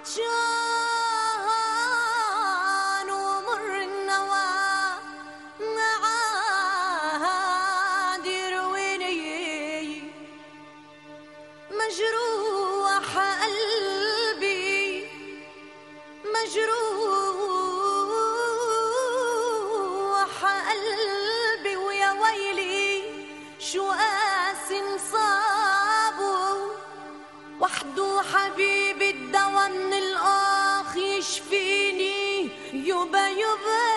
عطشان ومر النوى عاد يرويني مجروح قلبي مجروح قلبي ويا ويلي شو قاس انصابه وحده حبيبي الدوا من الآخ يشفيني يبا يبا